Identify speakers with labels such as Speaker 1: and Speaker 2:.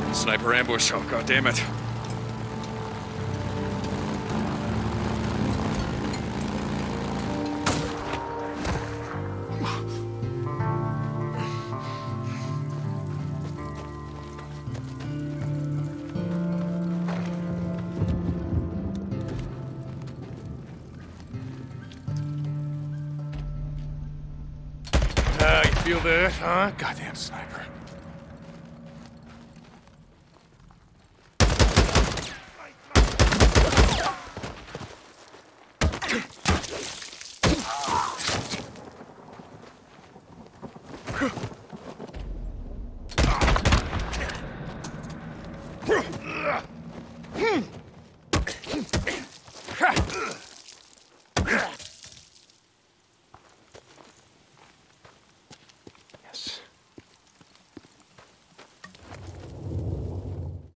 Speaker 1: Sniper ambush. Oh, god damn it. You feel that, huh? Goddamn sniper.